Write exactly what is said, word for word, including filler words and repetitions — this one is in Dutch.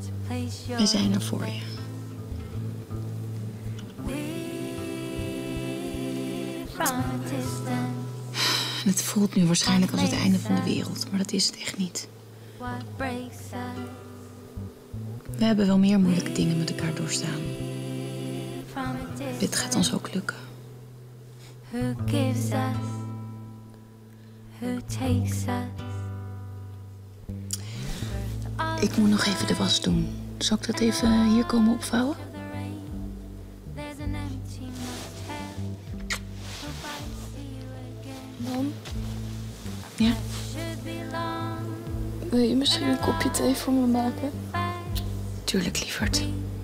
We zijn er voor je. En het voelt nu waarschijnlijk als het einde van de wereld, maar dat is het echt niet. We hebben wel meer moeilijke dingen met elkaar doorstaan. Dit gaat ons ook lukken. Who gives us? Who takes us? Ik moet nog even de was doen. Zal ik dat even hier komen opvouwen? Mam? Ja? Wil je misschien een kopje thee voor me maken? Tuurlijk, lieverd.